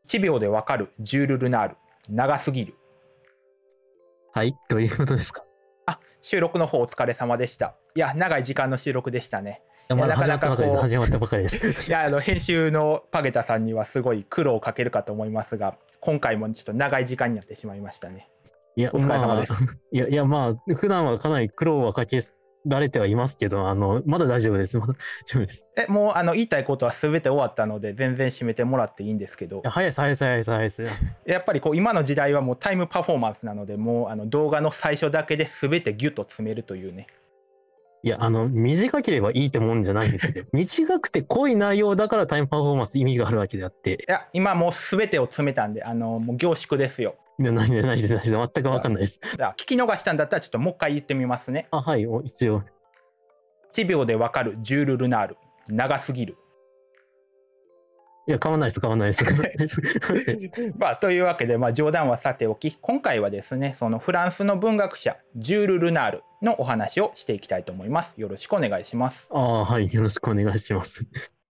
1秒でわかるジュール・ルナール、長すぎる。 はい、どういうことですか？ 収録の方お疲れ様でした。いや、長い時間の収録でしたね。 いや、まだ始まったばかりです。始まったばかりです。いや、編集のパゲタさんにはすごい苦労をかけるかと思いますが、今回もちょっと長い時間になってしまいましたね。 いや、 お疲れ様です。 まあ、普段はかなり苦労はかけられてはいますけど、まだ大丈夫です。まだ大丈夫です。 もう言いたいことは全て終わったので、全然締めてもらっていいんですけど。 早いです、早いです、早いです、早いです。 やっぱり今の時代はもうタイムパフォーマンスなので、もう動画の最初だけで全てギュッと詰めるというね。 いや、短ければいいってもんじゃないんですよ。短くて濃い内容だからタイムパフォーマンス意味があるわけであって。 いや、今もう全てを詰めたんで、もう凝縮ですよ。 いや、ないです、全く分かんないです。 聞き逃したんだったら、ちょっともう一回言ってみますね。 はい、一応。 1秒でわかるジュール・ルナール、長すぎる。 いや、変わんないです、変わんないです。 というわけで、冗談はさておき、今回はですね、そのフランスの文学者、ジュール・ルナールのお話をしていきたいと思います。よろしくお願いします。 はい、よろしくお願いします。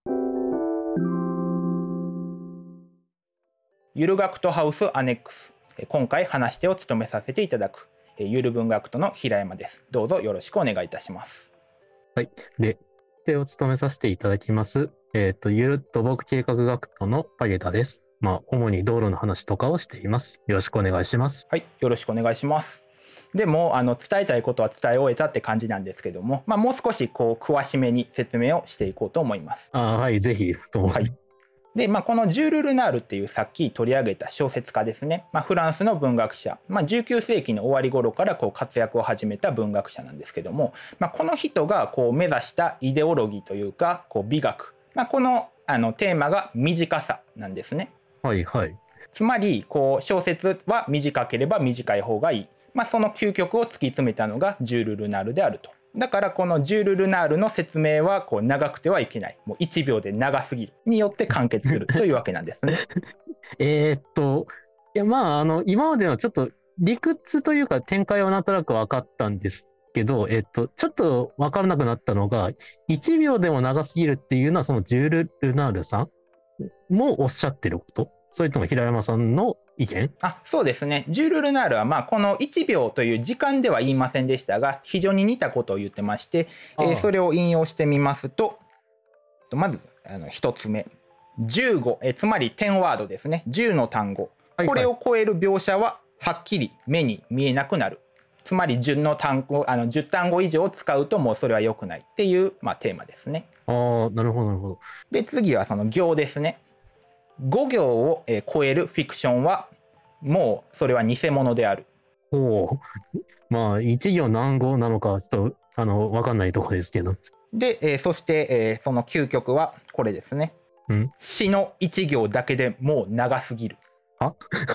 ゆる学徒ハウスアネックス。今回話し手を務めさせていただく、ゆる文学徒の平山です。どうぞよろしくお願いいたします。 はい。で、手を務めさせていただきます。ゆる土木計画学徒のパゲタです。主に道路の話とかをしています。よろしくお願いします。 はい、よろしくお願いします。でも伝えたいことは伝え終えたって感じなんですけども、もう少し詳しめに説明をしていこうと思います。 はい、ぜひと。 はい。で、このジュール・ルナールっていうさっき取り上げた小説家ですね。フランスの文学者、19世紀の終わり頃から活躍を始めた文学者なんですけども、この人が目指したイデオロギーというか美学、このテーマが短さなんですね。 はいはい。 つまり小説は短ければ短い方がいい、その究極を突き詰めたのがジュール・ルナールであると。だからこのジュール・ルナールの説明は長くてはいけない、もう1秒で長すぎるによって完結するというわけなんですね。 いや今までのちょっと理屈というか展開はなんとなく分かったんですけど、ちょっと分からなくなったのが、1秒でも長すぎるっていうのはそのジュール・ルナールさんもおっしゃってること？それとも平山さんの意見？ そうですね。ジュール・ルナールはこの1秒という時間では言いませんでしたが、非常に似たことを言ってまして、それを引用してみますと、まず1つ目、15、つまり10ワードですね。10の単語、これを超える描写ははっきり目に見えなくなる。つまり10の単語、10単語以上使うともうそれは良くないっていう、テーマですね。 なるほどなるほど。 で、次はその行ですね。5行を超えるフィクションはもうそれは偽物である。 1行何語なのかちょっと分かんないところですけど。 で、そして、その究極はこれですね。詩の1行だけでもう長すぎる。だ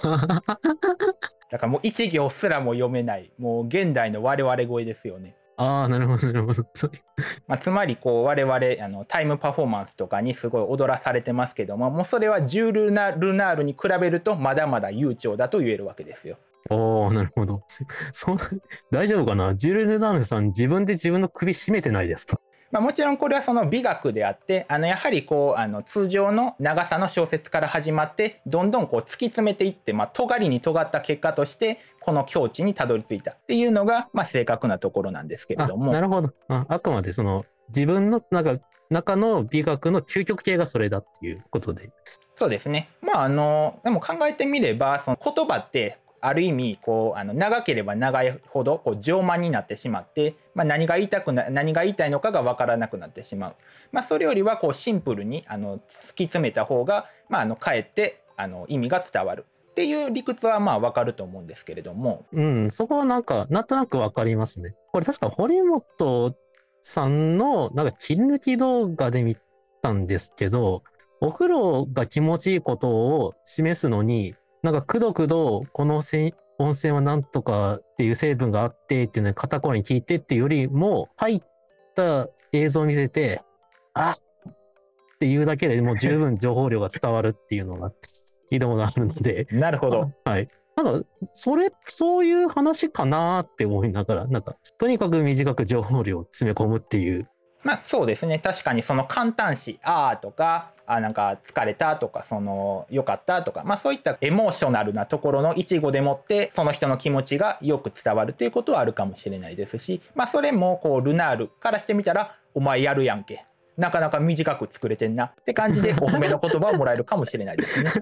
からもう1行すらも読めない、もう現代の我々超えですよね。 なるほどなるほど。 つまり我々タイムパフォーマンスとかにすごい踊らされてますけども、もうそれはジュール・ルナールに比べるとまだまだ悠長だと言えるわけですよ。 なるほど。大丈夫かな？ジュール・ルナールさん自分で自分の首絞めてないですか？ もちろんこれはその美学であって、やはり通常の長さの小説から始まってどんどん突き詰めていって、尖りに尖った結果としてこの境地にたどり着いたっていうのが正確なところなんですけれども。 なるほど。あくまでその自分の中の美学の究極系がそれだっていうことで。 そうですね。でも考えてみればその言葉ってある意味長ければ長いほど上慢になってしまって、何が言いたいのかが分からなくなってしまう。それよりはシンプルに突き詰めた方がかえって意味が伝わるっていう理屈は分かると思うんですけれども。 そこはなんとなく分かりますね。これ確か堀本さんの切り抜き動画で見たんですけど、お風呂が気持ちいいことを示すのにくどくどこの温泉はなんとかっていう成分があってっていうのを片方に聞いてっていうよりも、入った映像を見せてっていうだけでもう十分情報量が伝わるっていうのが聞いたことがあるので。 なるほど。 はい。そういう話かなって思いながら、とにかく短く情報量を詰め込むっていう。 まあそうですね、確かにその簡単詞「あー」とか「あなんか疲れた」とか「そのよかった」とか、まあそういったエモーショナルなところの一語でもってその人の気持ちがよく伝わるということはあるかもしれないですし、まあそれもこうルナールからしてみたら「お前やるやんけ」なかなか短く作れてんなって感じでお褒めの言葉をもらえるかもしれないですね。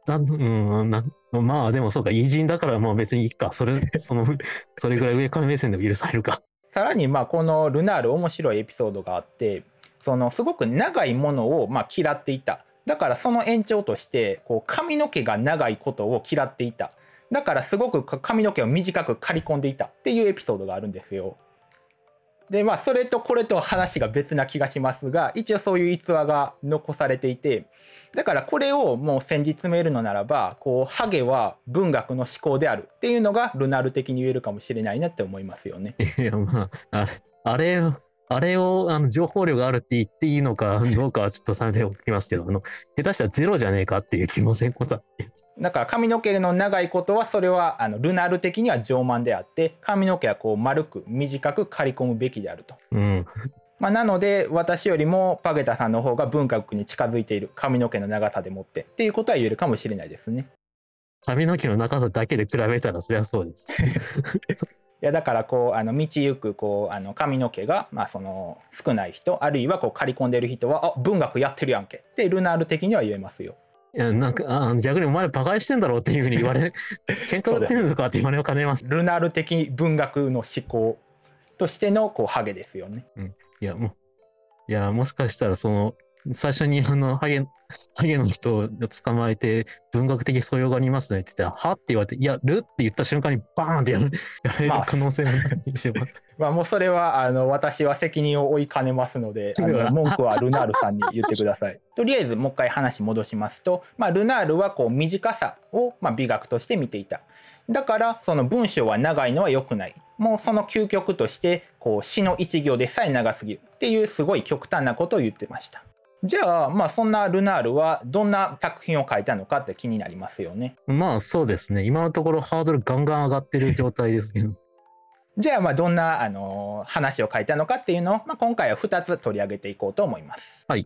まあでもそうか、偉人だからもう別にいいか。それぐらい上から目線でも許されるか。 さらにまあこのルナール面白いエピソードがあって、そのすごく長いものをまあ嫌っていた。だからその延長としてこう髪の毛が長いことを嫌っていた。だからすごく髪の毛を短く刈り込んでいたっていうエピソードがあるんですよ。でまあそれとこれと話が別な気がしますが、一応そういう逸話が残されていて、だからこれをもう先日詰めるのならば、こうハゲは文学の思考であるっていうのがルナール的に言えるかもしれないなって思いますよね。 いや、まあ、あれを情報量があるって言っていいのかどうかはちょっとさておきますけど、下手したらゼロじゃねえかっていう気もせんことあって。 だから髪の毛の長いことはそれはルナール的には傲慢であって、髪の毛はこう丸く短く刈り込むべきであると。まあなので私よりもパゲタさんの方が文学に近づいている、髪の毛の長さでもってっていうことは言えるかもしれないですね。 髪の毛の長さだけで比べたらそりゃそうです。 いやだからこう道行くこう髪の毛がまあその少ない人、あるいはこう刈り込んでる人は「あ文学やってるやんけ」ってルナール的には言えますよ。 いやなんか逆にお前らバカにしてんだろうっていうふうに言われ喧嘩売ってるのかって言われかねます。 ルナール的文学の思考としてのこうハゲですよね。 いやもしかしたら最初にハゲの人を捕まえて文学的素養がありますねって言ったら、はって言われて、いやるって言った瞬間にバーンってやられる可能性もないします。 まあもうそれは私は責任を負いかねますので、文句はルナールさんに言ってください。とりあえずもう一回話戻しますと、まあ、ルナールはこう短さをまあ美学として見ていた。だからその文章は長いのは良くない。もうその究極としてこう詩の一行でさえ長すぎるっていうすごい極端なことを言ってました。じゃあまあそんなルナールはどんな作品を書いたのかって気になりますよね。 まあそうですね。今のところハードルガンガン上がってる状態ですけど。 じゃあまあどんな話を書いたのかっていうのを、まあ、今回は2つ取り上げていこうと思います。 はい。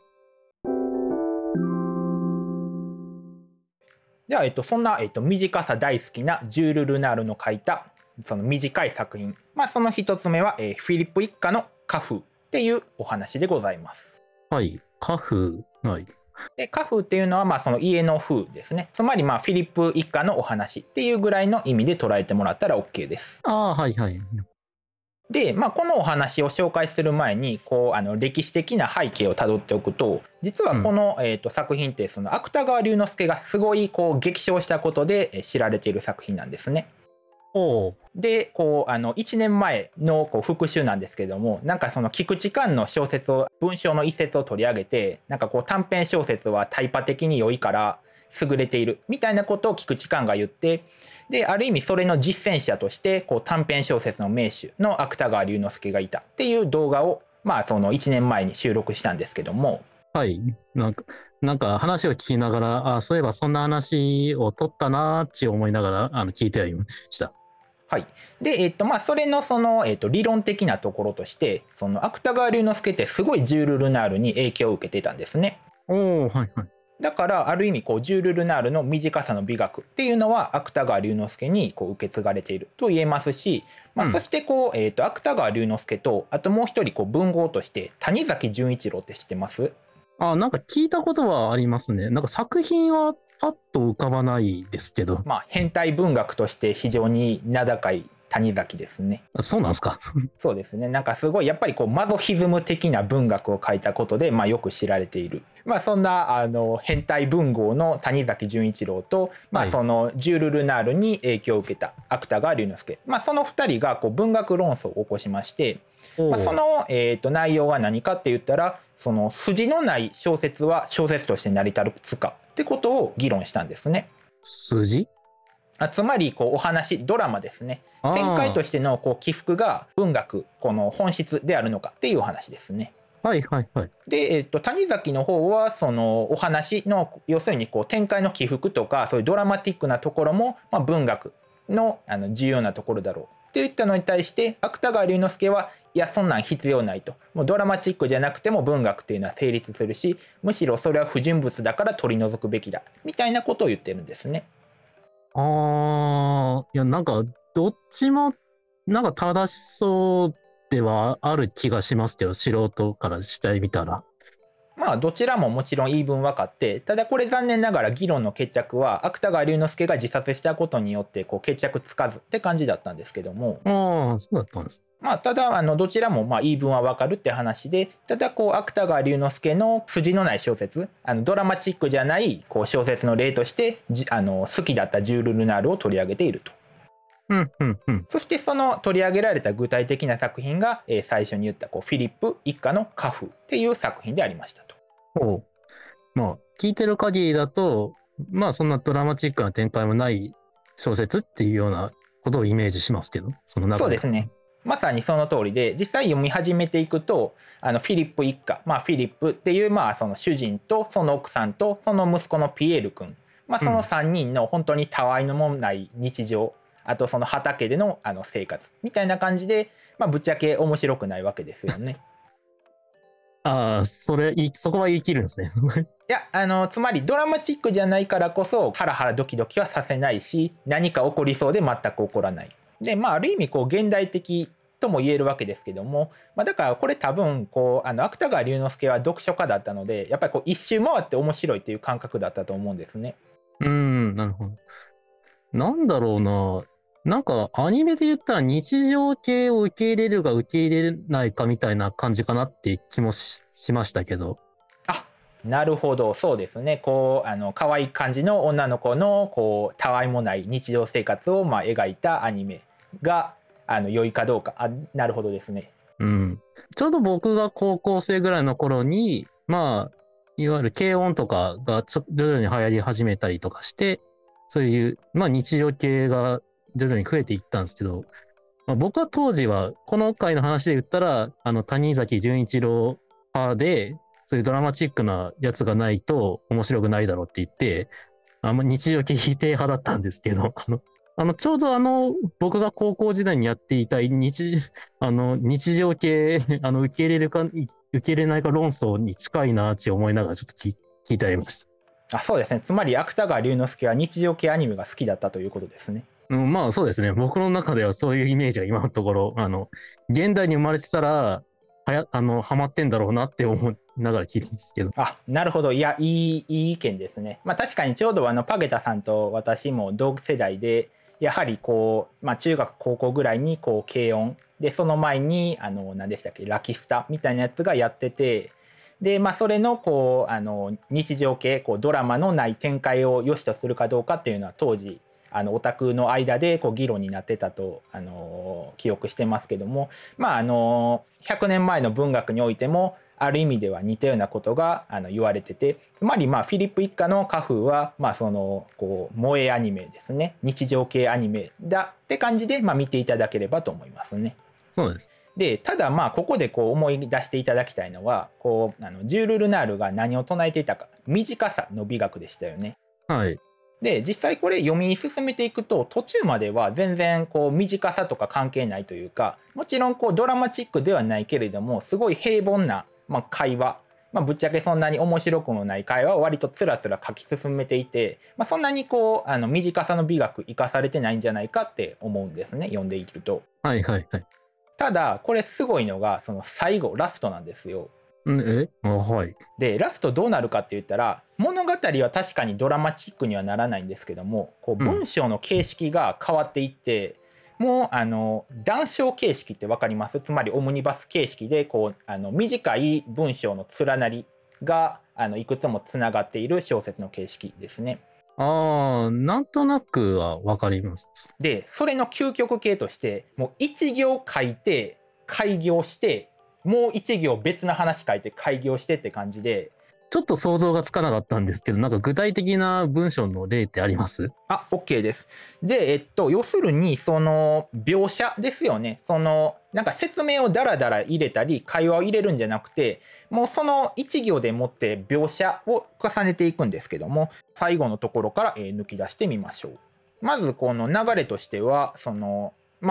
では、そんな、短さ大好きなジュール・ルナールの書いたその短い作品、まあ、その1つ目は、フィリップ一家の家風っていうお話でございます。 はい、家風。はい。 で家風っていうのはまあその家の風ですね。つまりまあフィリップ一家のお話っていうぐらいの意味で捉えてもらったら OK です。 はいはい。 で、まあ、このお話を紹介する前にこう歴史的な背景をたどっておくと、実はこの、作品ってその芥川龍之介がすごいこう激賞したことで知られている作品なんですね。でこう1年前のこう復習なんですけども、なんかその菊池寛の小説を文章の一節を取り上げて、なんかこう短編小説はタイパ的に良いから優れているみたいなことを菊池寛が言って、である意味それの実践者としてこう短編小説の名手の芥川龍之介がいたっていう動画をまあその1年前に収録したんですけども、 はい、なんか話を聞きながら、そういえばそんな話を取ったなーって思いながら聞いてはいました。 はい、でまあそれの理論的なところとして、その芥川龍之介ってすごいジュール・ルナールに影響を受けてたんですね。 はいはい。 だからある意味こうジュール・ルナールの短さの美学っていうのは芥川龍之介にこう受け継がれていると言えますし、まあ、そしてこう、芥川龍之介とあともう一人こう文豪として谷崎潤一郎って知ってます？ なんか聞いたことはありますね。なんか作品はパッと浮かばないですけど。 まあ変態文学として非常に名高い谷崎ですね。 そうなんですか。 そうですね。なんかすごいやっぱりこうマゾヒズム的な文学を書いたことで、まあ、よく知られている。まあそんな変態文豪の谷崎潤一郎と、まあそのジュール・ルナールに影響を受けた芥川龍之介、まあその2人がこう文学論争を起こしまして、まあ、その内容は何かって言ったら、その筋のない小説は小説として成り立つかってことを議論したんですね。 筋？ つまりこうお話、ドラマですね。展開としてのこう起伏が文学この本質であるのかっていうお話ですね。 はいはいはい。 で、谷崎の方はそのお話の要するにこう展開の起伏とかそういうドラマティックなところも、まあ、文学の重要なところだろうっって言ったのに対して芥川龍之介はいやそんなん必要ないと、もうドラマチックじゃなくても文学っていうのは成立するし、むしろそれは不純物だから取り除くべきだみたいなことを言ってるんですね。 いや、なんか、どっちも、なんか正しそうではある気がしますけど、素人からしてみたら。 まあどちらももちろん言い分分かって、ただこれ残念ながら議論の決着は芥川龍之介が自殺したことによってこう決着つかずって感じだったんですけども、 そうだったんです。 まあただどちらもまあ言い分は分かるって話で、ただこう芥川龍之介の筋のない小説、ドラマチックじゃないこう小説の例として好きだったジュール・ルナールを取り上げていると。そしてその取り上げられた具体的な作品が、最初に言ったこうフィリップ一家の家父っていう作品でありましたと。 まあ聞いてる限りだと、まあそんなドラマチックな展開もない小説っていうようなことをイメージしますけど、その中で。 そうですね。まさにその通りで、実際読み始めていくとフィリップ一家、フィリップっていうその主人とその奥さんとその息子のピエール君、その3人の本当にたわいのもない日常、あとその畑での生活みたいな感じで、ぶっちゃけ面白くないわけですよね。 そこは言い切るんですね。 いやつまりドラマチックじゃないからこそハラハラドキドキはさせないし、何か起こりそうで全く起こらないで、ある意味こう現代的とも言えるわけですけども、だからこれ多分こう芥川龍之介は読書家だったので、やっぱりこう一周回って面白いっていう感覚だったと思うんですね。 なるほど。なんだろうな。なんかアニメで言ったら日常系を受け入れるか受け入れないかみたいな感じかなって気もしましたけど。 なるほど、そうですね。こう可愛い感じの女の子のこうたわいもない日常生活を描いたアニメが良いかどうか。なるほどですね。 ちょうど僕が高校生ぐらいの頃にいわゆる軽音とかが徐々に流行り始めたりとかして、そういう日常系が徐々に増えていったんですけど、僕は当時はこの回の話で言ったら谷崎潤一郎派で、そういうドラマチックなやつがないと面白くないだろうって言って、日常系否定派だったんですけど、ちょうど僕が高校時代にやっていた日常系、受け入れるか、受け入れないか論争に近いなって思いながらちょっと聞いてありました。 そうですね。つまり芥川龍之介は日常系アニメが好きだったということですね。 そうですね。僕の中ではそういうイメージが今のところ、現代に生まれてたら、ハマってんだろうなって思いながら聞いてるんですけど。 なるほど。いや、いい意見ですね。確かにちょうどパゲタさんと私も同世代で、やはりこう、中学高校ぐらいにこう軽音で、その前に何でしたっけ、ラキスタみたいなやつがやってて、でそれのこう日常系こうドラマのない展開を良しとするかどうかっていうのは当時オタクの間でこう議論になってたと記憶してますけども、100年前の文学においてもある意味では似たようなことが言われてて、つまりフィリップ一家の家父はそのこう萌えアニメですね、日常系アニメだって感じで見ていただければと思いますね。 そうです。 でただここでこう思い出していただきたいのはこうジュール・ルナールが何を唱えていたか、短さの美学でしたよね。 はい。 で実際これ読み進めていくと途中までは全然こう短さとか関係ないというか、もちろんこうドラマチックではないけれどもすごい平凡な会話、ぶっちゃけそんなに面白くもない会話を割とつらつら書き進めていて、そんなにこう短さの美学生かされてないんじゃないかって思うんですね、読んでいると。 はいはいはい。 ただこれすごいのがその最後ラストなんですよ。 はい。 でラストどうなるかって言ったら、物語は確かにドラマチックにはならないんですけども、こう文章の形式が変わっていって、もう談笑形式って分かります？つまりオムニバス形式でこう短い文章の連なりがいくつもつながっている小説の形式ですね。 なんとなくは分かります。 でそれの究極系としてもう一行書いて開業して、もう一行別の話書いて開業してって感じで、 ちょっと想像がつかなかったんですけど、なんか具体的な文章の例ってあります？ OK です。で、要するにその描写ですよね。そのなんか説明をダラダラ入れたり会話を入れるんじゃなくて、もうその一行でもって描写を重ねていくんですけども、最後のところから抜き出してみましょう。まずこの流れとしてはその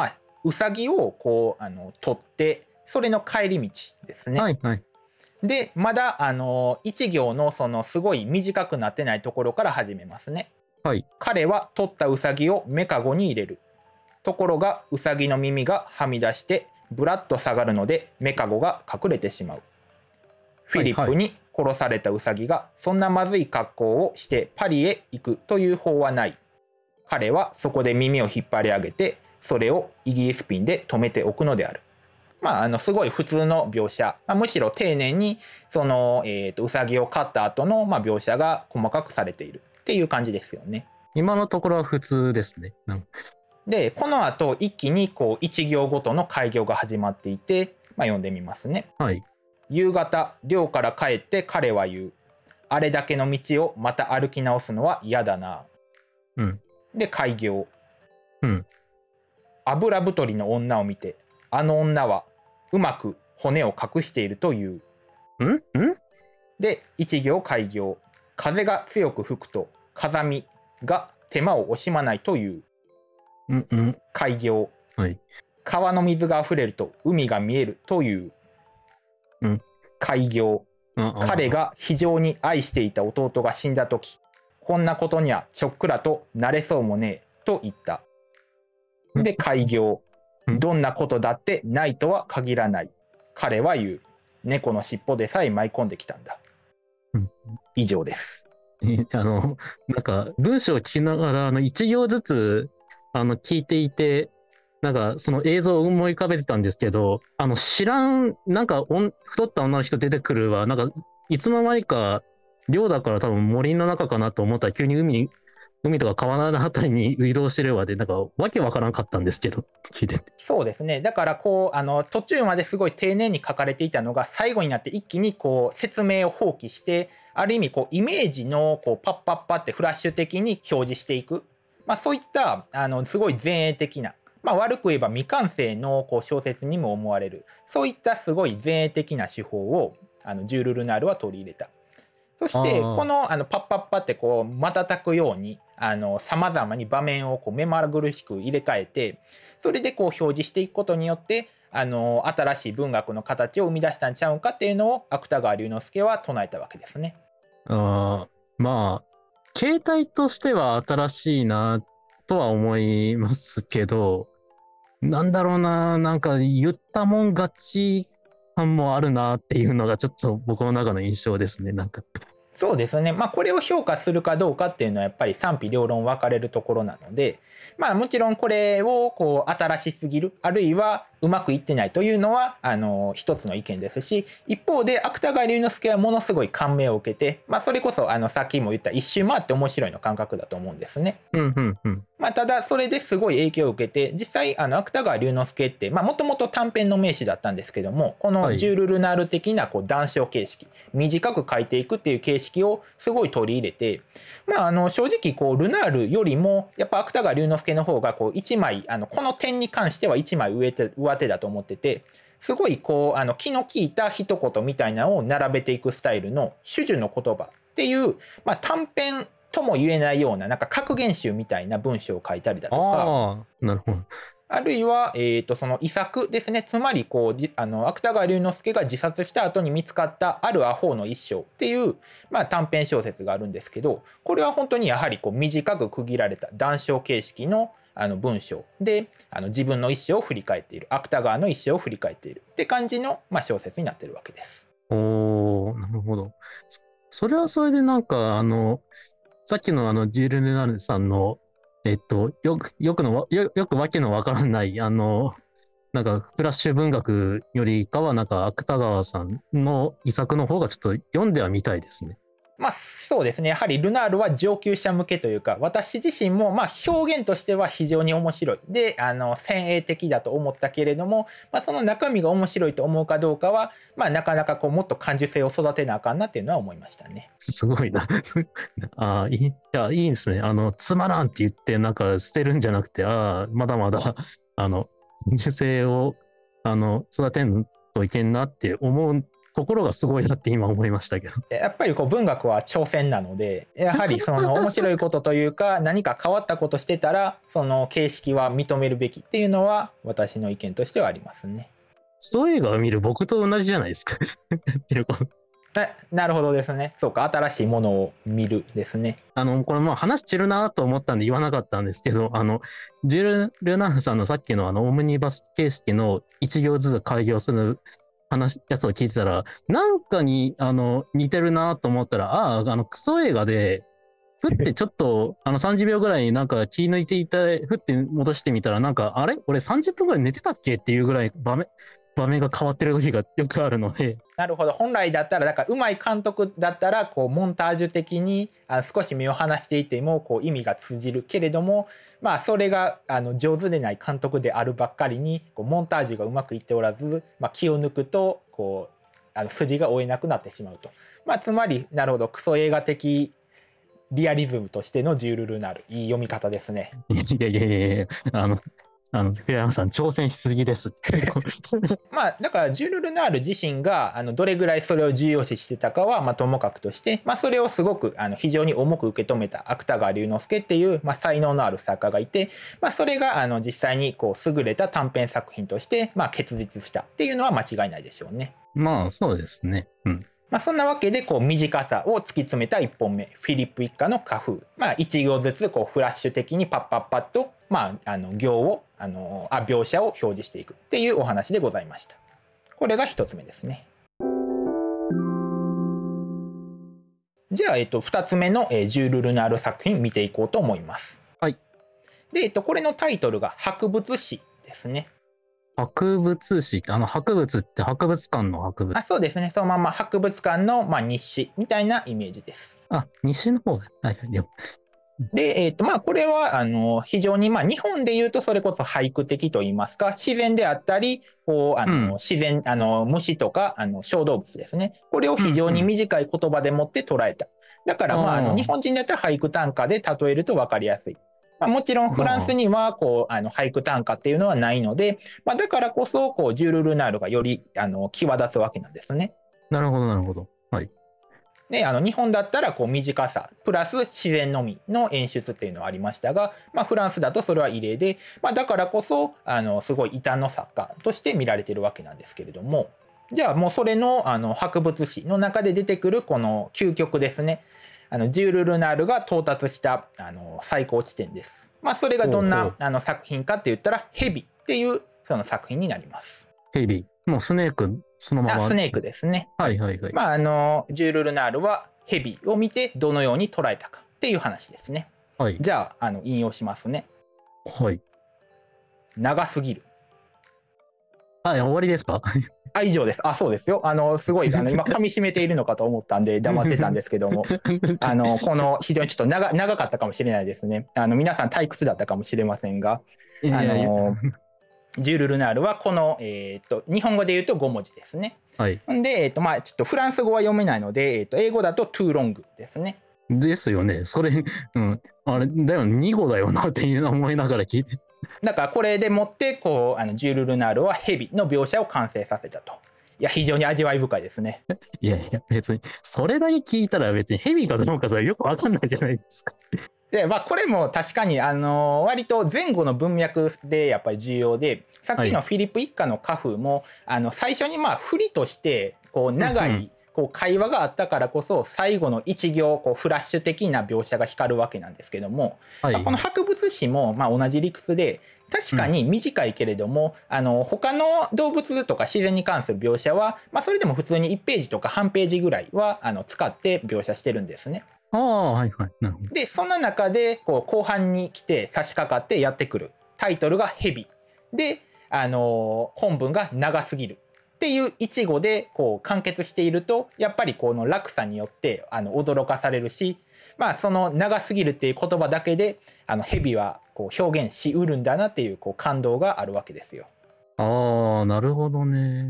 ウサギをこう取ってそれの帰り道ですね。 はいはい。 でまだ一行のそのすごい短くなってないところから始めますね。 はい。 彼は取ったウサギをメカゴに入れる。ところがウサギの耳がはみ出してブラッと下がるのでメカゴが隠れてしまう。フィリップに殺されたウサギがそんなまずい格好をしてパリへ行くという法はない。彼はそこで耳を引っ張り上げてそれをイギリスピンで留めておくのである。すごい普通の描写、むしろ丁寧にその、ウサギを飼った後の、描写が細かくされているっていう感じですよね。 今のところは普通ですね。 でこの後一気にこう一行ごとの開業が始まっていて、読んでみますね。 はい。 夕方寮から帰って彼は言う。あれだけの道をまた歩き直すのは嫌だな。 うん。 で開業。 うん。 油太りの女を見て、あの女はうまく骨を隠しているという。で一行開業。風が強く吹くと風見が手間を惜しまないという。開業。 はい。 川の水があふれると海が見えるという。開業。彼が非常に愛していた弟が死んだ時、こんなことにはちょっくらとなれそうもねえと言った。で開業。どんなことだってないとは限らない。彼は言う。猫の尻尾でさえ舞い込んできたんだ。以上です。 なんか文章を聞きながら一行ずつ聞いていて、なんかその映像を思い浮かべてたんですけど、知らんなんか太った女の人出てくるわ、なんかいつの間にか寮だから多分森の中かなと思ったら急に海とか川のあたりに移動してるわで、なんかわけわからんかったんですけど、聞いてて。 そうですね。だからこう途中まですごい丁寧に書かれていたのが最後になって一気にこう説明を放棄して、ある意味こうイメージのこうパッパッパってフラッシュ的に表示していく、そういったすごい前衛的な、悪く言えば未完成のこう小説にも思われる、そういったすごい前衛的な手法をジュール・ルナールは取り入れた。そしてこのパッパッパってこう瞬くようにさまざまに場面をこう目まぐるしく入れ替えて、それでこう表示していくことによって新しい文学の形を生み出したんちゃうんかっていうのを芥川龍之介は唱えたわけですね。 形態としては新しいなとは思いますけど、なんだろうな、なんか言ったもん勝ち感もあるなっていうのがちょっと僕の中の印象ですね。なんかそうですね。これを評価するかどうかっていうのはやっぱり賛否両論分かれるところなので、もちろんこれをこう新しすぎる、あるいはうまくいってないというのは一つの意見ですし、一方で芥川龍之介はものすごい感銘を受けて、それこそさっきも言った一周回って面白いの感覚だと思うんですね。ただそれですごい影響を受けて、実際芥川龍之介ってもともと短編の名手だったんですけども、このジュール・ルナール的なこう談笑形式、短く書いていくっていう形式をすごい取り入れて、正直こうルナールよりもやっぱ芥川龍之介の方がこう一枚この点に関しては一枚上手だと思ってて、すごいこう気の利いた一言みたいなのを並べていくスタイルの種々の言葉っていう、短編とも言えないようななんか格言集みたいな文章を書いたりだとか、 なるほど。 あるいは、その遺作ですね。つまりこう芥川龍之介が自殺した後に見つかったあるアホの一生っていう、短編小説があるんですけど、これは本当にやはりこう短く区切られた談笑形式の文章で自分の一生を振り返っている、芥川の一生を振り返っているって感じの、小説になってるわけです。 なるほど。それはそれでなんかさっきのジュール・ルナールさんのよくわけのわからないなんかフラッシュ文学よりかはなんか芥川さんの遺作の方がちょっと読んではみたいですね。 そうですね。やはりルナールは上級者向けというか、私自身も表現としては非常に面白い。で、先鋭的だと思ったけれども、その中身が面白いと思うかどうかは、なかなかこうもっと感受性を育てなあかんなっていうのは思いましたね。 すごいな。いいですね。つまらんって言ってなんか捨てるんじゃなくて、まだまだ、感受性を、育てんといけんなって思うところがすごいなって今思いましたけど。 やっぱりこう文学は挑戦なので、やはりその面白いことというか何か変わったことしてたらその形式は認めるべきっていうのは私の意見としてはありますね。 そういう映画を見る僕と同じじゃないですか。やってること。 なるほどですね。そうか、新しいものを見るですね。 これまあ話散るなと思ったんで言わなかったんですけど、ジュール・ルナーさんのさっきのオムニバス形式の1行ずつ開業するやつを聞いてたら、なんかに似てるなと思ったら、クソ映画で、ふってちょっと30秒ぐらいなんか気抜いていた、ふって戻してみたら、なんか、あれ俺30分ぐらい寝てたっけっていうぐらい場面が変わってる時がよくあるので。 なるほど。本来だったらだから上手い監督だったらこうモンタージュ的に少し目を離していてもこう意味が通じるけれども、まあそれが上手でない監督であるばっかりにこうモンタージュがうまくいっておらず、まあ、気を抜くとこう筋が追えなくなってしまうと。まあつまりなるほどクソ映画的リアリズムとしてのジュール・ルナール、いい読み方ですね。 いや平山さん挑戦しすぎです。 まあだからジュール・ルナール自身がどれぐらいそれを重要視してたかはまあともかくとして、まあ、それをすごく非常に重く受け止めた芥川龍之介っていう、まあ、才能のある作家がいて、まあ、それが実際にこう優れた短編作品としてまあ結実したっていうのは間違いないでしょうね。 まあそうですね。うん。 まあそんなわけでこう短さを突き詰めた1本目、フィリップ一家の家風、まあ、1行ずつこうフラッシュ的にパッパッパッと、まあ、行を描写を表示していくっていうお話でございました。これが1つ目ですね。じゃあ、2つ目の、ジュール・ルナール作品見ていこうと思います。 はい。 で、これのタイトルが博物誌ですね。 博物誌って博物って博物館の博物。 そうですね。そのまま博物館の、まあ、日誌みたいなイメージです。 日誌の方で。はいはい。 で、まあ、これは非常に、まあ、日本でいうとそれこそ俳句的といいますか、自然であったりこう自然虫とか小動物ですね、これを非常に短い言葉でもって捉えた。だから、まあ、日本人だったら俳句短歌で例えると分かりやすい。まあ、もちろんフランスにはこう俳句短歌っていうのはないので、まあ、だからこそこうジュール・ルナールがより際立つわけなんですね。 なるほどなるほど。はい。 で日本だったらこう短さプラス自然のみの演出っていうのはありましたが、まあ、フランスだとそれは異例で、まあ、だからこそすごい異端の作家として見られてるわけなんですけれども、じゃあもうそれの博物誌の中で出てくるこの究極ですね、ジュール・ルナールが到達した最高地点です。まあ、それがどんな作品かって言ったら「ヘビ」っていうその作品になります。 ヘビ、もうスネークそのまま。 スネークですね。 はいはいはい。 まあジュール・ルナールはヘビを見てどのように捉えたかっていう話ですね。 はい。 じゃあ引用しますね。 はい。 長すぎる。 終わりですか？ 以上です。そうですよ。すごい今噛み締めているのかと思ったんで黙ってたんですけどもこの非常にちょっと長かったかもしれないですね。皆さん退屈だったかもしれませんが、ジュール・ルナールはこの、日本語で言うと5文字ですね。 はい。 で、まあ、ちょっとフランス語は読めないので、英語だと too long ですね。 ですよね。それ、あれだよ、2語だよなっていう思いながら聞いて。 だからこれでもってこうジュール・ルナールはヘビの描写を完成させたと。いや非常に味わい深いですね。 いやいや別にそれだけ聞いたら別にヘビかどうかそれよく分かんないじゃないですか。 でまあこれも確かに割と前後の文脈でやっぱり重要で、さっきのフィリップ一家の家風も、最初にまあ振りとしてこう長いこう会話があったからこそ最後の一行こうフラッシュ的な描写が光るわけなんですけども、この博物誌もまあ同じ理屈で確かに短いけれども、他の動物とか自然に関する描写は、まあ、それでも普通に1ページとか半ページぐらいは使って描写してるんですね。 はいはい。なるほど。 でそんな中でこう後半に来て差し掛かってやってくるタイトルが「ヘビ」で、本文が「長すぎる」っていう一語でこう完結していると、やっぱりこの落差によって驚かされるし、まあその長すぎるっていう言葉だけでヘビはこう表現しうるんだなっていうこう感動があるわけですよ。 なるほどね。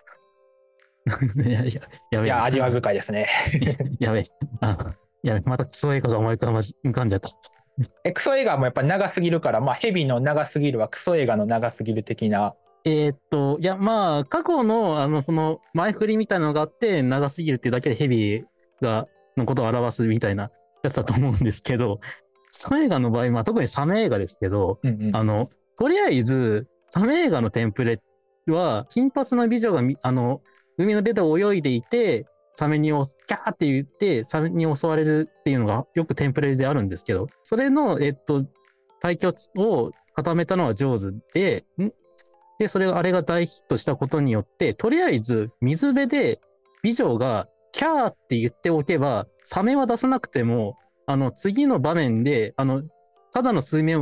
いや味わい深いですね。 やべまたクソ映画が思い浮かんじゃった。 クソ映画もやっぱ長すぎるから、まあヘビの長すぎるはクソ映画の長すぎる的ないや、まあ、過去の、その、前振りみたいなのがあって、長すぎるっていうだけでヘビのことを表すみたいなやつだと思うんですけど、サメ映画の場合、まあ、特にサメ映画ですけど、 うんうんとりあえず、サメ映画のテンプレは、金髪の美女が海の出で泳いでいて、サメにキャーって言って、サメに襲われるっていうのがよくテンプレであるんですけど、それの、対局を固めたのは上手で、あれが大ヒットしたことによって、とりあえず水辺で美女がキャーって言っておけば、サメは出さなくても、次の場面で、ただの水面を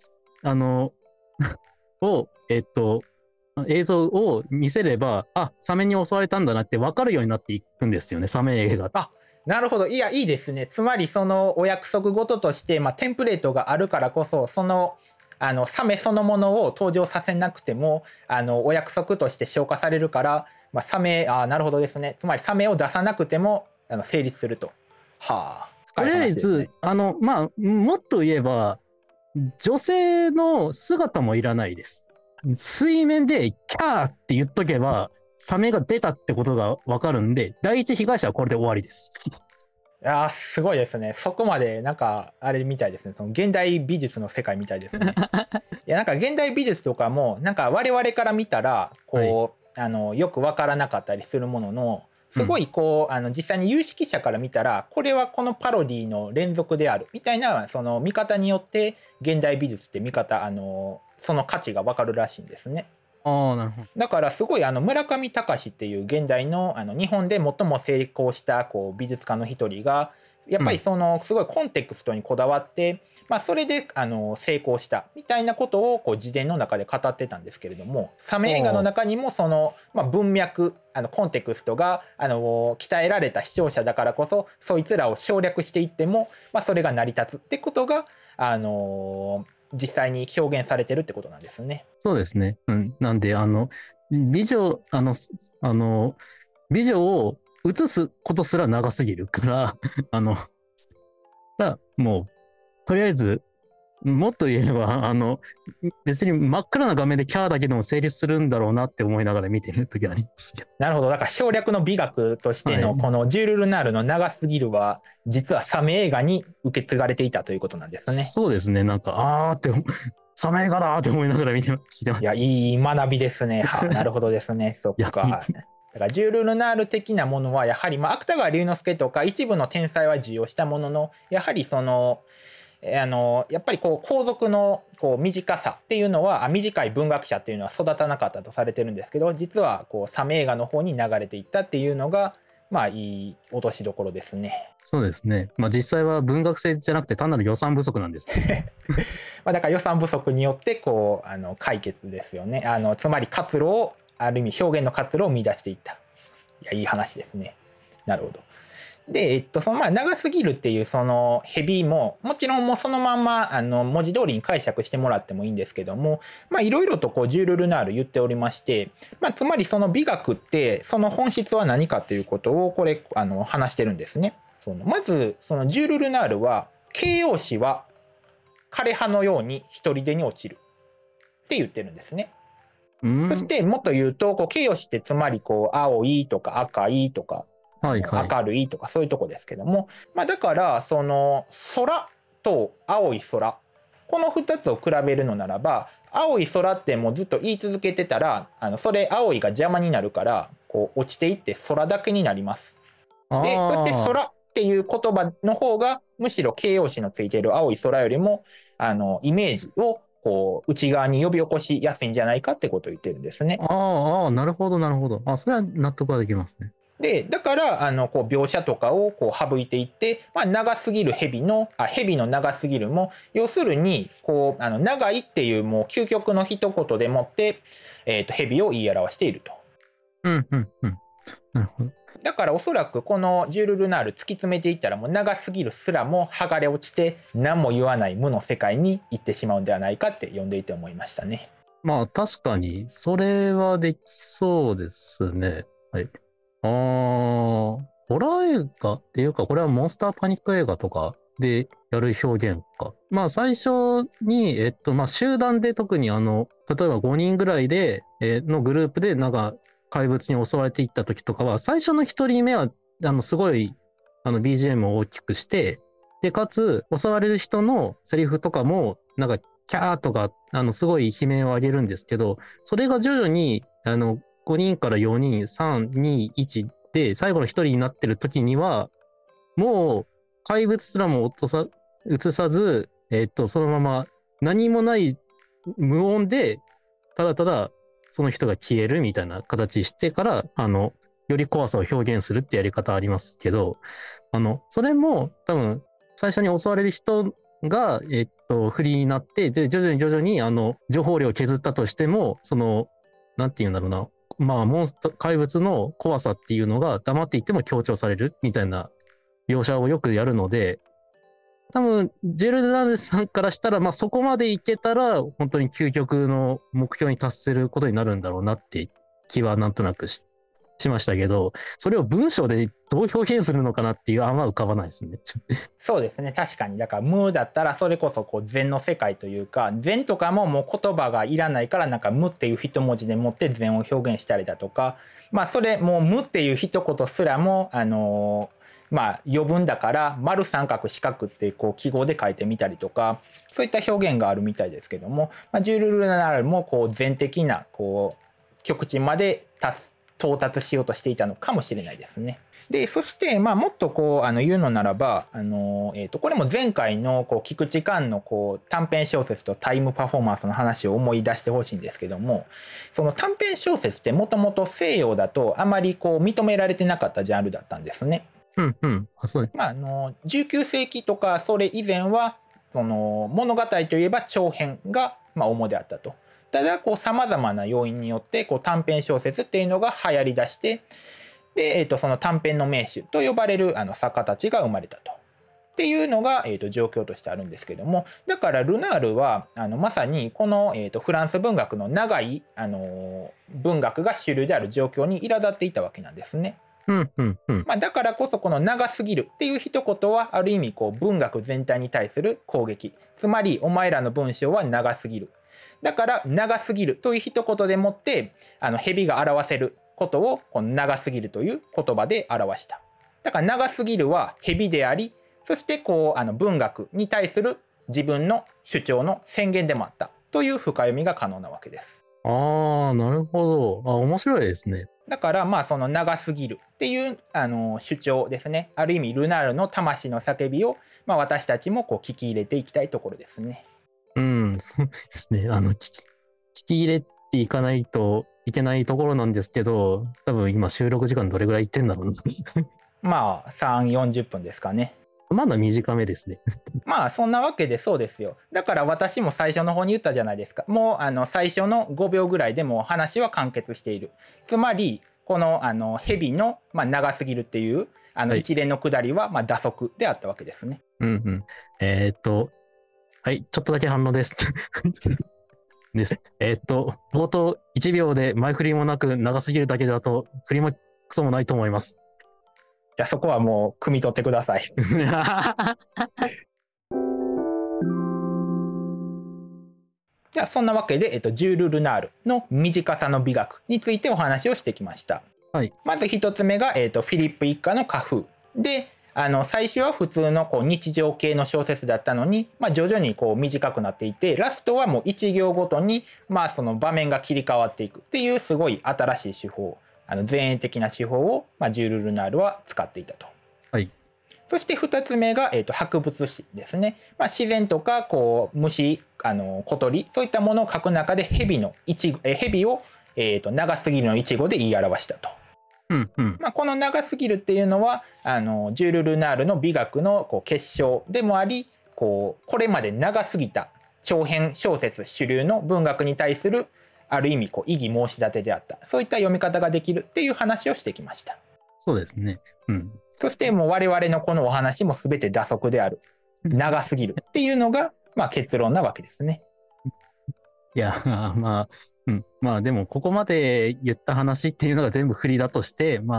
を、映像を見せれば、あ、サメに襲われたんだなって分かるようになっていくんですよね、サメ映画。 あ、なるほど。いや、いいですね。つまり、そのお約束事として、まあ、テンプレートがあるからこそ、サメそのものを登場させなくても、お約束として消化されるから、まあ、なるほどですね。つまり、サメを出さなくても、成立すると。はあ。 とりあえず、まあ、もっと言えば、女性の姿もいらないです。水面でキャーって言っとけば、サメが出たってことがわかるんで、第一被害者はこれで終わりです。 いやー、すごいですね。そこまで、なんか、あれみたいですね。その現代美術の世界みたいですね。いや、なんか現代美術とかも、なんか我々から見たら、こう、よくわからなかったりするものの、すごいこう、実際に有識者から見たら、これはこのパロディの連続である、みたいな、その見方によって、現代美術って見方、その価値がわかるらしいんですね。 ああ、なるほど。 だからすごい村上隆っていう現代の日本で最も成功したこう美術家の一人がやっぱりそのすごいコンテクストにこだわって、まあ、それで成功したみたいなことをこう自伝の中で語ってたんですけれども、サメ映画の中にもその、まあ、文脈コンテクストが鍛えられた視聴者だからこそそいつらを省略していっても、まあ、それが成り立つってことが実際に表現されてるってことなんですね。 そうですね。うん。なんで、美女、美女を映すことすら長すぎるから、もう、とりあえず、もっと言えば、別に真っ暗な画面でキャーだけでも成立するんだろうなって思いながら見てる時ありますけど。 なるほど。だから省略の美学としてのこのジュール・ルナールの長すぎるは、実はサメ映画に受け継がれていたということなんですね。 そうですね。なんか、あーって、サメ映画だーって思いながら聞いてます。 いや、いい学びですね。なるほどですね。そっか。だからジュール・ルナール的なものはやはり、まあ、芥川龍之介とか一部の天才は受容したもののやはりそのやっぱりこう皇族のこう短さっていうのは短い文学者っていうのは育たなかったとされてるんですけど、実はこうサメ映画の方に流れていったっていうのがまあいい落としどころですね。 そうですね。まあ実際は文学性じゃなくて単なる予算不足なんですけどまあだから予算不足によってこう解決ですよね。つまり活路をある意味表現の活路を見出していった。いやいい話ですね。なるほど。で、そのまあ長すぎるっていうそのヘビももちろんもうそのまんま文字通りに解釈してもらってもいいんですけども、まあいろいろとこうジュール・ルナール言っておりまして、まあつまりその美学ってその本質は何かっていうことをこれ話してるんですね。まずそのジュール・ルナールは形容詞は枯葉のように一人でに落ちるって言ってるんですね。そしてもっと言うとこう形容詞ってつまりこう青いとか赤いとかはいはい、 明るいとかそういうとこですけども、まあ、だからその空と青い空この2つを比べるのならば青い空ってもうずっと言い続けてたらそれ青いが邪魔になるからこう落ちていって空だけになります。でそして空っていう言葉の方がむしろ形容詞のついている青い空よりもイメージをこう内側に呼び起こしやすいんじゃないかってことを言ってるんですね。 なるほどなるほど。それは納得はできますね。 でだからこう描写とかをこう省いていって、まあ、長すぎる蛇の長すぎるも要するにこう長いっていうもう究極の一言でもって、蛇を言い表していると。 うんうんうん。なるほど。 だからおそらくこのジュール・ルナール突き詰めていったらもう長すぎるすらも剥がれ落ちて何も言わない無の世界に行ってしまうんではないかって読んでいて思いましたね。 まあ確かにそれはできそうですね。はい。ホラー映画っていうか、これはモンスターパニック映画とかでやる表現か。まあ最初に、まあ集団で特に例えば5人ぐらいで、のグループでなんか怪物に襲われていった時とかは、最初の1人目は、すごい、BGM を大きくして、で、かつ、襲われる人のセリフとかも、なんか、キャーとか、すごい悲鳴を上げるんですけど、それが徐々に、5人から4人、3、2、1で、最後の1人になってる時には、もう、怪物すらも映さず、そのまま何もない無音で、ただただその人が消えるみたいな形してから、より怖さを表現するってやり方ありますけど、それも多分、最初に襲われる人が、不利になって、で、徐々に、情報量を削ったとしても、なんていうんだろうな、まあ、怪物の怖さっていうのが黙っていても強調されるみたいな描写をよくやるので、多分、ジェルダルさんからしたら、まあ、そこまでいけたら、本当に究極の目標に達することになるんだろうなって気はなんとなくしましたけど、それを文章でどう表現するのかなっていう案は浮かばないですね。 そうですね、確かに。だから無だったらそれこそこう禅の世界というか、禅とかももう言葉がいらないから、なんか無っていう一文字でもって禅を表現したりだとか、まあそれもう無っていう一言すらもまあ余分だから丸三角四角ってこう記号で書いてみたりとか、そういった表現があるみたいですけども、まあ、ジュルルナールもこう禅的なこう極致まで到達しようとしていたのかもしれないですね。で、そして、まあ、もっとこう、言うのならば、これも前回の、こう、菊池寛の、こう、短編小説とタイムパフォーマンスの話を思い出してほしいんですけども、その短編小説ってもともと西洋だとあまりこう、認められてなかったジャンルだったんですね。 うんうん。あ、そうね。 まあ、19世紀とかそれ以前は、物語といえば長編が、まあ、主であったと。ただ、こう、様々な要因によって、こう、短編小説っていうのが流行り出して、で、その短編の名手と呼ばれる作家たちが生まれたと。っていうのが、状況としてあるんですけども、だからルナールはまさにこの、フランス文学の長い、文学が主流である状況に苛立っていたわけなんですね。 うんうんうん。 まあ、だからこそこの長すぎるっていう一言はある意味こう文学全体に対する攻撃。つまりお前らの文章は長すぎる。だから長すぎるという一言でもって蛇が表せることをこの長すぎるという言葉で表した。だから長すぎるは蛇であり、そしてこう文学に対する自分の主張の宣言でもあったという深読みが可能なわけです。 ああ、なるほど。あ、面白いですね。 だからまあその長すぎるっていう主張ですね。ある意味ルナールの魂の叫びを、まあ、私たちもこう聞き入れていきたいところですね。 うん、そうですね。聞き入れていかないといけないところなんですけど、多分今収録時間どれぐらいいってんだろうな。 まあ3、40分ですかね。 まだ短めですね。 まあそんなわけでそうですよ。だから私も最初の方に言ったじゃないですか。もう最初の5秒ぐらいでもう話は完結している。つまりこの蛇の、まあ、長すぎるっていう一連のくだりは、まあ、打足であったわけですね。 うんうん。はい、ちょっとだけ反応です。です。冒頭1秒で前振りもなく長すぎるだけだと振りもクソもないと思います。 じゃあそこはもう汲み取ってください。じゃあそんなわけで、ジュール・ルナールの短さの美学についてお話をしてきました。 はい、 まず一つ目が、フィリップ一家の家風で、最初は普通のこう日常系の小説だったのに、まあ、徐々にこう短くなっていて、ラストはもう一行ごとに、まあ、その場面が切り替わっていくっていうすごい新しい手法、前衛的な手法を、まあ、ジュール・ルナールは使っていたと。 はい、 そして2つ目が、博物詩ですね。まあ、自然とかこう虫、小鳥そういったものを書く中で蛇を、長すぎるの一語で言い表したと。 うんうん。 まあ、この長すぎるっていうのはジュール・ルナールの美学のこう結晶でもあり、これまで長すぎた長編小説主流の文学に対するある意味こう異議申し立てであった、そういった読み方ができるっていう話をしてきました。 そうですね。うん。 そしてもう我々のこのお話も全て打足である、長すぎるっていうのが、まあ、結論なわけですね。 いや、まあ、うん。まあでも、ここまで言った話っていうのが全部振りだとして、ま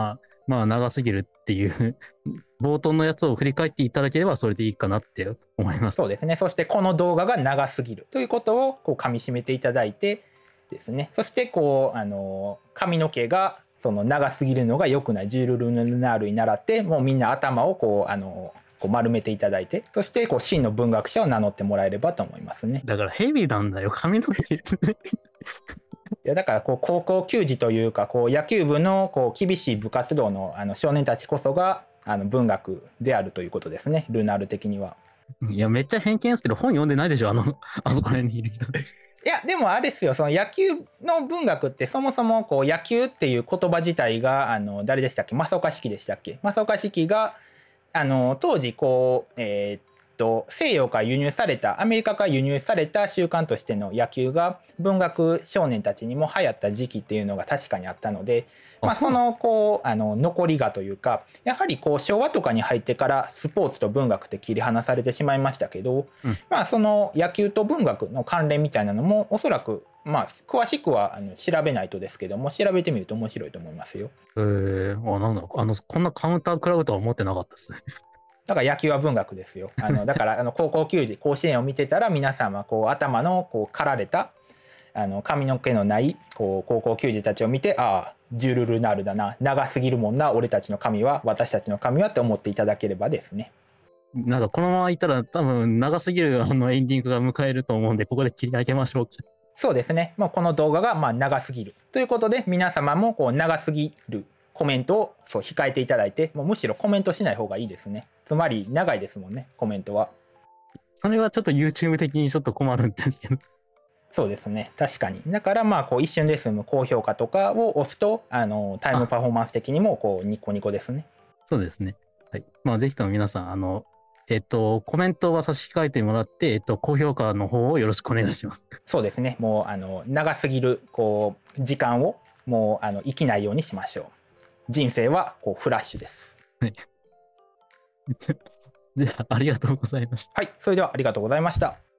まあ長すぎるっていう冒頭のやつを振り返っていただければそれでいいかなって思います。 そうですね。そしてこの動画が長すぎるということをこう噛み締めていただいてですね。そしてこう髪の毛がその長すぎるのが良くないジュール・ルナールに倣ってもうみんな頭をこう丸めていただいて、そしてこう真の文学者を名乗ってもらえればと思いますね。 だからヘビなんだよ髪の毛。 いやだからこう高校球児というかこう野球部のこう厳しい部活動の少年たちこそが文学であるということですね、ルナール的には。 いやめっちゃ偏見ですけど本読んでないでしょあそこら辺にいる人たち。 いやでもあれですよ、その野球の文学ってそもそもこう野球っていう言葉自体が誰でしたっけ、正岡子規でしたっけ。正岡子規が当時こう西洋から輸入されたアメリカから輸入された習慣としての野球が文学少年たちにも流行った時期っていうのが確かにあったので、まあ、そのこう残りがというか、やはりこう昭和とかに入ってからスポーツと文学って切り離されてしまいましたけど、まあその野球と文学の関連みたいなのもおそらくまあ詳しくは調べないとですけども調べてみると面白いと思いますよ。 なんだこんなカウンター食らうとは思ってなかったですね。 だから野球は文学ですよ。だから高校球児甲子園を見てたら皆さんはこう頭のこう刈られた髪の毛のないこう高校球児たちを見て、ああジュール・ルナールだな、長すぎるもんな俺たちの髪は、私たちの髪はって思っていただければですね。 なんかこのままいったら多分長すぎるエンディングが迎えると思うんでここで切り上げましょう。 そうですね。もうこの動画がまあ長すぎるということで皆様もこう長すぎるコメントをそう控えていただいて、もうむしろコメントしない方がいいですね。つまり長いですもんね、コメントは。 それはちょっと YouTube 的にちょっと困るんですけど。 そうですね、確かに。だからまあこう一瞬で済む高評価とかを押すとタイムパフォーマンス的にもこうニコニコですね。 そうですね。はい。まあぜひとも皆さんコメントは差し控えてもらって、高評価の方をよろしくお願いします。 そうですね。もう長すぎるこう時間をもう生きないようにしましょう。人生はこうフラッシュです。 はい。じゃあありがとうございました。 はい、それではありがとうございました。